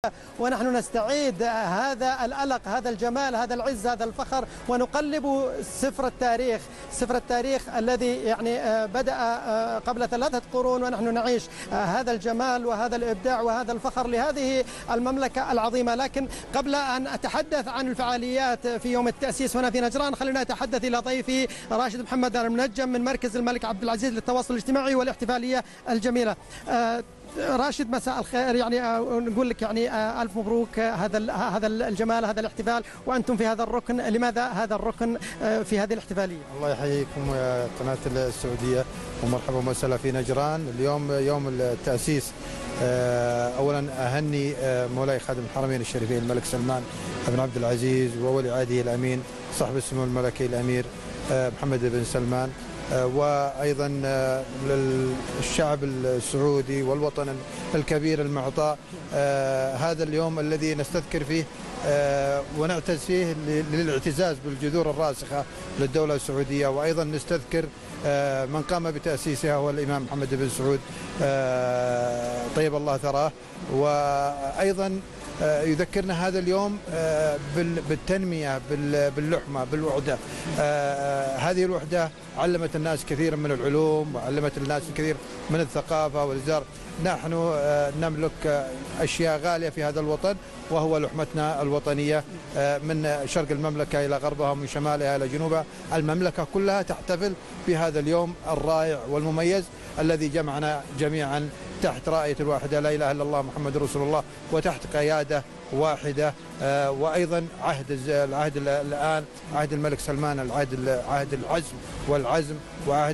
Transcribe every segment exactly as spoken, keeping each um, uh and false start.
ونحن نستعيد هذا الألق، هذا الجمال، هذا العز، هذا الفخر، ونقلب سفر التاريخ، سفر التاريخ الذي يعني بدأ قبل ثلاثة قرون، ونحن نعيش هذا الجمال وهذا الإبداع وهذا الفخر لهذه المملكة العظيمة. لكن قبل أن أتحدث عن الفعاليات في يوم التأسيس هنا في نجران، خلينا أتحدث إلى ضيفي راشد محمد المنجم من مركز الملك عبد العزيز للتواصل الاجتماعي والاحتفالية الجميلة. راشد، مساء الخير. يعني نقول لك يعني ألف مبروك هذا هذا الجمال، هذا الاحتفال، وأنتم في هذا الركن. لماذا هذا الركن في هذه الاحتفالية؟ الله يحييكم يا قناة السعودية، ومرحبا وسهلا في نجران. اليوم يوم التأسيس. أولا أهني مولاي خادم الحرمين الشريفين الملك سلمان بن عبد العزيز وولي عهده الأمين صاحب السمو الملكي الأمير محمد بن سلمان، وأيضا للشعب السعودي والوطن الكبير المعطاء هذا اليوم الذي نستذكر فيه ونعتز فيه للاعتزاز بالجذور الراسخة للدولة السعودية، وأيضا نستذكر من قام بتأسيسها هو الإمام محمد بن سعود طيب الله ثراه. وأيضا يذكرنا هذا اليوم بالتنمية، باللحمة، بالوحدة. هذه الوحدة علمت الناس كثيرا من العلوم، وعلمت الناس الكثير من الثقافة والزر. نحن نملك أشياء غالية في هذا الوطن، وهو لحمتنا الوطنية من شرق المملكة إلى غربها ومن شمالها إلى جنوبها. المملكة كلها تحتفل بهذا اليوم الرائع والمميز الذي جمعنا جميعا تحت راية الواحدة لا إله إلا الله محمد رسول الله، وتحت قيادة واحدة. وأيضا عهد العهد الآن عهد الملك سلمان، العهد عهد العزم والعزم، وعهد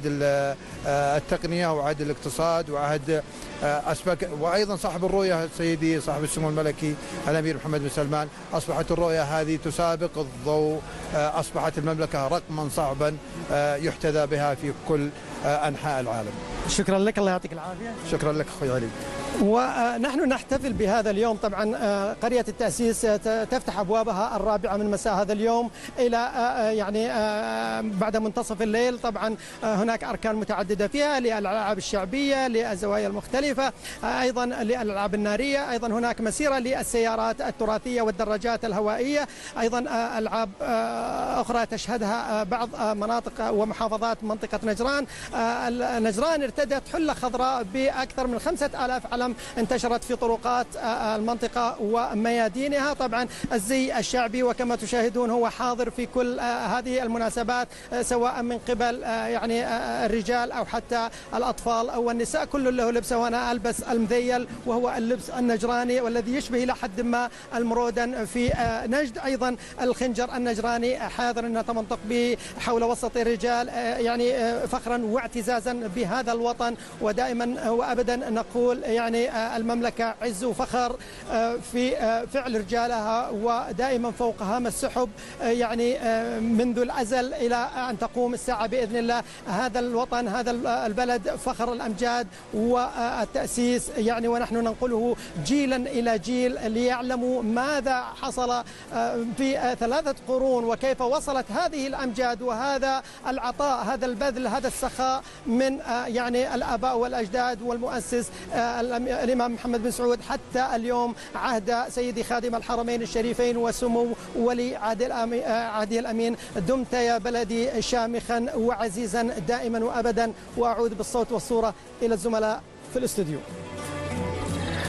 التقنية، وعهد الاقتصاد، وعهد أسبق. وأيضا صاحب الرؤية سيدي صاحب السمو الملكي الأمير محمد بن سلمان. أصبحت الرؤية هذه تسابق الضوء، أصبحت المملكة رقما صعبا يحتذى بها في كل أنحاء العالم. شكرا لك، الله يعطيك العافية. شكرا لك أخوي علي. ونحن نحتفل بهذا اليوم. طبعا قرية التأسيس تفتح أبوابها الرابعة من مساء هذا اليوم إلى يعني بعد منتصف الليل. طبعا هناك أركان متعددة فيها، للألعاب الشعبية، للزوايا المختلفة، أيضا للألعاب النارية، أيضا هناك مسيرة للسيارات التراثية والدراجات الهوائية، أيضا ألعاب أخرى تشهدها بعض مناطق ومحافظات منطقة نجران. نجران ارتدت حلة خضراء بأكثر من خمسة آلاف علم انتشرت في طرقات المنطقة وميادينها. طبعا الزي الشعبي وكما تشاهدون هو حاضر في كل هذه المناسبات، سواء من قبل يعني الرجال أو حتى الأطفال أو النساء، كل له لبسه. وأنا ألبس المذيل وهو اللبس النجراني والذي يشبه إلى حد ما المرودن في نجد. أيضا الخنجر النجراني حاضر نتمنطق به حول وسط الرجال، يعني فخرا واعتزازا بهذا الوطن. ودائما وأبدا نقول يعني المملكة عز وفخر في فعل رجالها، ودائما فوق هام السحب يعني منذ الأزل إلى أن تقوم الساعة بإذن الله. هذا الوطن، هذا البلد فخر الأمجاد والتأسيس يعني، ونحن ننقله جيلا إلى جيل ليعلموا ماذا حصل في ثلاثة قرون، وكيف وصلت هذه الأمجاد وهذا العطاء، هذا البذل، هذا السخاء من يعني الآباء والأجداد والمؤسس الإمام محمد بن سعود حتى اليوم، عهد سيدي خادم الحرمين الشريفين وسمو ولي عهده الأمين. دمت يا بلدي شامخا وعزيزا دائما وأبدا. وأعود بالصوت والصورة إلى الزملاء في الاستوديو.